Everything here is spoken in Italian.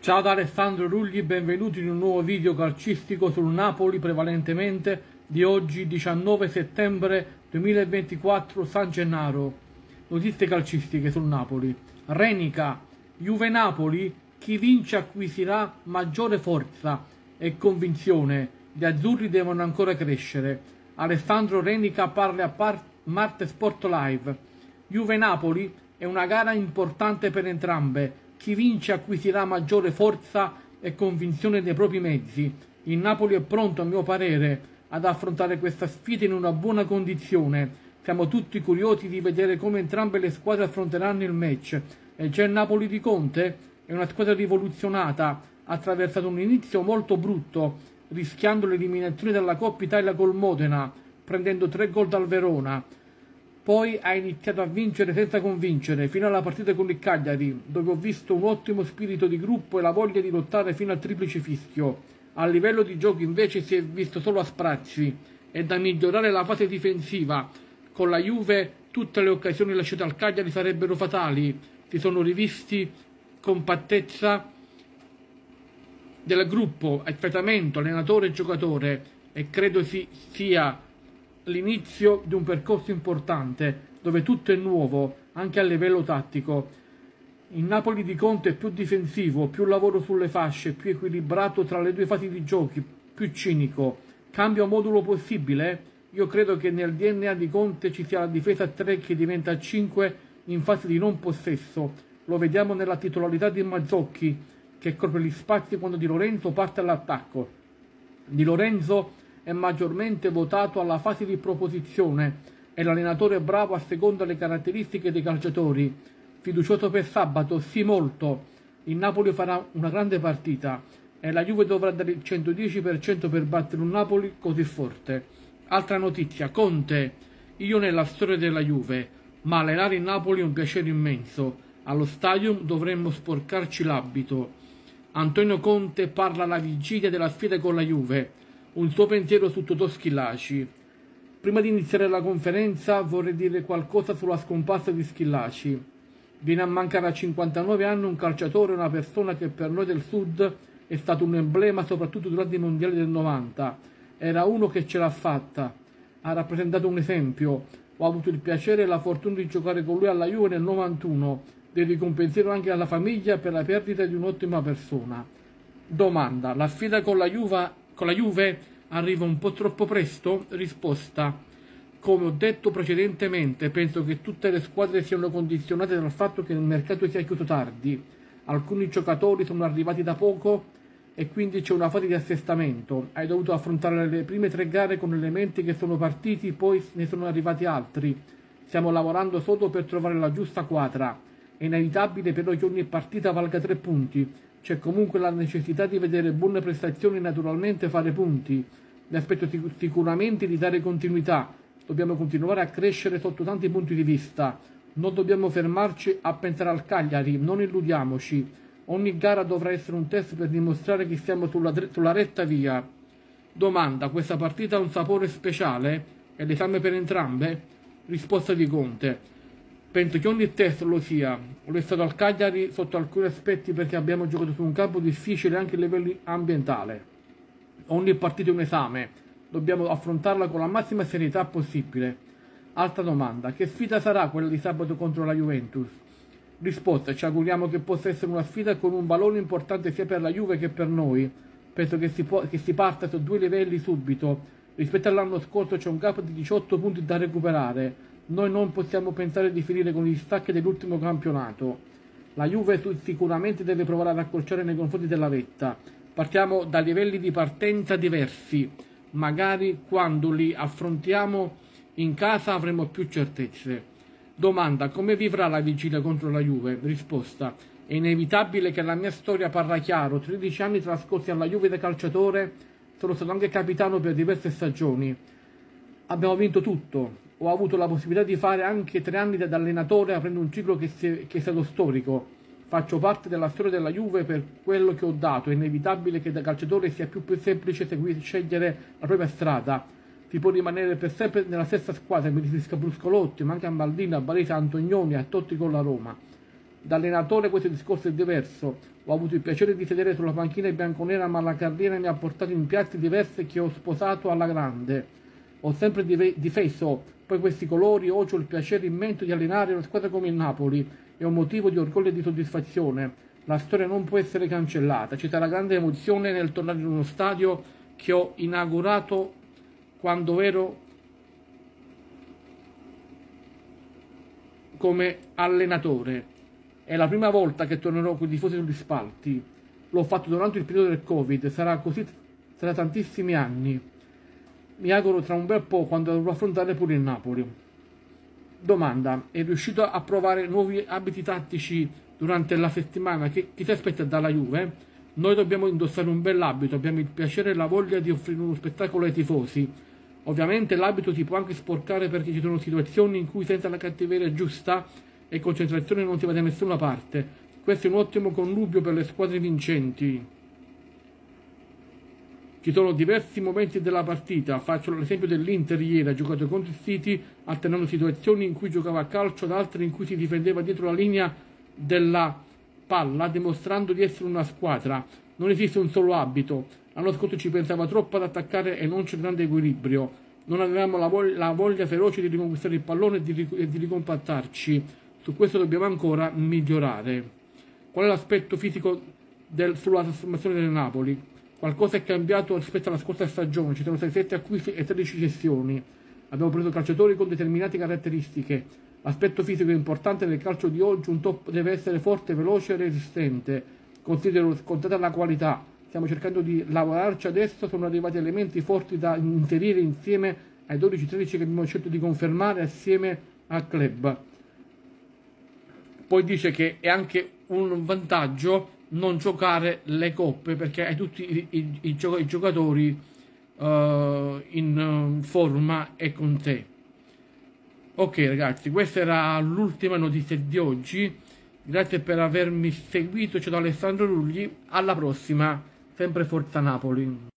Ciao da Alessandro Rugli, benvenuti in un nuovo video calcistico sul Napoli prevalentemente di oggi 19 settembre 2024 San Gennaro. Notizie calcistiche sul Napoli. Renica, Juve Napoli, chi vince acquisirà maggiore forza e convinzione, gli azzurri devono ancora crescere. Alessandro Renica parla a Marte Sport Live. Juve Napoli è una gara importante per entrambe. Chi vince acquisirà maggiore forza e convinzione dei propri mezzi. Il Napoli è pronto, a mio parere, ad affrontare questa sfida in una buona condizione. Siamo tutti curiosi di vedere come entrambe le squadre affronteranno il match. E già il Napoli di Conte è una squadra rivoluzionata, ha attraversato un inizio molto brutto, rischiando l'eliminazione dalla Coppa Italia col Modena, prendendo 3 gol dal Verona. Poi ha iniziato a vincere senza convincere, fino alla partita con il Cagliari, dove ho visto un ottimo spirito di gruppo e la voglia di lottare fino al triplice fischio. A livello di gioco invece si è visto solo a sprazzi. È da migliorare la fase difensiva. Con la Juve tutte le occasioni lasciate al Cagliari sarebbero fatali. Si sono rivisti compattezza del gruppo, effettamento, allenatore e giocatore, e credo sia l'inizio di un percorso importante dove tutto è nuovo anche a livello tattico. Il Napoli di Conte è più difensivo, più lavoro sulle fasce, più equilibrato tra le due fasi di giochi, più cinico. Cambio modulo possibile? Io credo che nel DNA di Conte ci sia la difesa a 3 che diventa a 5 in fase di non possesso. Lo vediamo nella titolarità di Mazzocchi, che copre gli spazi quando Di Lorenzo parte all'attacco. Di Lorenzo è maggiormente votato alla fase di proposizione e l'allenatore è bravo a seconda le caratteristiche dei calciatori. Fiducioso per sabato? Sì, molto. Il Napoli farà una grande partita e la Juve dovrà dare il 110% per battere un Napoli così forte. Altra notizia, Conte. Io nella storia della Juve, ma allenare il Napoli è un piacere immenso. Allo stadio dovremmo sporcarci l'abito. Antonio Conte parla alla vigilia della sfida con la Juve. Un suo pensiero su Totò Schillaci. Prima di iniziare la conferenza vorrei dire qualcosa sulla scomparsa di Schillaci. Viene a mancare a 59 anni un calciatore, una persona che per noi del Sud è stato un emblema soprattutto durante i mondiali del 90. Era uno che ce l'ha fatta, ha rappresentato un esempio. Ho avuto il piacere e la fortuna di giocare con lui alla Juve nel 91. Dedico un pensiero anche alla famiglia per la perdita di un'ottima persona. Domanda: la sfida con la Juve arriva un po' troppo presto? Risposta: come ho detto precedentemente, penso che tutte le squadre siano condizionate dal fatto che il mercato sia chiuso tardi. Alcuni giocatori sono arrivati da poco e quindi c'è una fase di assestamento. Hai dovuto affrontare le prime 3 gare con elementi che sono partiti, poi ne sono arrivati altri. Stiamo lavorando solo per trovare la giusta quadra. È inevitabile però che ogni partita valga 3 punti. C'è comunque la necessità di vedere buone prestazioni e naturalmente fare punti. Mi aspetto sicuramente di dare continuità. Dobbiamo continuare a crescere sotto tanti punti di vista. Non dobbiamo fermarci a pensare al Cagliari, non illudiamoci. Ogni gara dovrà essere un test per dimostrare che siamo sulla retta via. Domanda: questa partita ha un sapore speciale? È l'esame per entrambe? Risposta di Conte: penso che ogni test lo sia. Lo è stato al Cagliari sotto alcuni aspetti perché abbiamo giocato su un campo difficile anche a livello ambientale. Ogni partita è un esame, dobbiamo affrontarla con la massima serietà possibile. Altra domanda: che sfida sarà quella di sabato contro la Juventus? Risposta: ci auguriamo che possa essere una sfida con un valore importante sia per la Juve che per noi. Penso che si parta su 2 livelli subito. Rispetto all'anno scorso c'è un gap di 18 punti da recuperare. Noi non possiamo pensare di finire con gli stacchi dell'ultimo campionato. La Juve sicuramente deve provare ad accorciare nei confronti della vetta. Partiamo da livelli di partenza diversi. Magari quando li affrontiamo in casa avremo più certezze. Domanda: come vivrà la vigilia contro la Juve? Risposta: è inevitabile che la mia storia parla chiaro. 13 anni trascorsi alla Juve da calciatore, sono stato anche capitano per diverse stagioni. Abbiamo vinto tutto. Ho avuto la possibilità di fare anche 3 anni da allenatore aprendo un ciclo che è stato storico. Faccio parte della storia della Juve per quello che ho dato. È inevitabile che da calciatore sia più semplice scegliere la propria strada. Si può rimanere per sempre nella stessa squadra, mi riferisco a Bruscolotti, ma anche a Maldini, a Baresi, a Antonioni, a Totti con la Roma. Da allenatore questo discorso è diverso. Ho avuto il piacere di sedere sulla panchina bianconera, ma la carriera mi ha portato in piazze diverse che ho sposato alla grande. Ho sempre difeso poi questi colori. Oggi ho il piacere immenso di allenare una squadra come il Napoli. È un motivo di orgoglio e di soddisfazione. La storia non può essere cancellata. Ci sarà grande emozione nel tornare in uno stadio che ho inaugurato quando ero come allenatore. È la prima volta che tornerò con i tifosi sugli spalti. L'ho fatto durante il periodo del Covid, sarà così tra tantissimi anni. Mi auguro tra un bel po' quando dovrò affrontare pure il Napoli. Domanda: è riuscito a provare nuovi abiti tattici durante la settimana? Chi si aspetta dalla Juve? Noi dobbiamo indossare un bell'abito, abbiamo il piacere e la voglia di offrire uno spettacolo ai tifosi. Ovviamente l'abito si può anche sporcare perché ci sono situazioni in cui senza la cattiveria giusta e concentrazione non si va da nessuna parte. Questo è un ottimo connubio per le squadre vincenti. Ci sono diversi momenti della partita, faccio l'esempio dell'Inter ieri, ha giocato contro il City alternando situazioni in cui giocava a calcio ad altre in cui si difendeva dietro la linea della palla, dimostrando di essere una squadra. Non esiste un solo abito. L'anno scorso ci pensava troppo ad attaccare e non c'è grande equilibrio. Non avevamo la voglia feroce di riconquistare il pallone e di ricompattarci. Su questo dobbiamo ancora migliorare. Qual è l'aspetto fisico sulla trasformazione del Napoli? Qualcosa è cambiato rispetto alla scorsa stagione. Ci sono stati 7 acquisti e 13 cessioni. Abbiamo preso calciatori con determinate caratteristiche. L'aspetto fisico è importante nel calcio di oggi. Un top deve essere forte, veloce e resistente. Considero scontata la qualità. Stiamo cercando di lavorarci adesso. Sono arrivati elementi forti da inserire insieme ai 12-13 che abbiamo scelto di confermare assieme al club. Poi dice che è anche un vantaggio non giocare le coppe perché hai tutti i giocatori in forma e con te. Ok ragazzi, questa era l'ultima notizia di oggi. Grazie per avermi seguito, ciao da Alessandro Rugli, alla prossima, sempre Forza Napoli.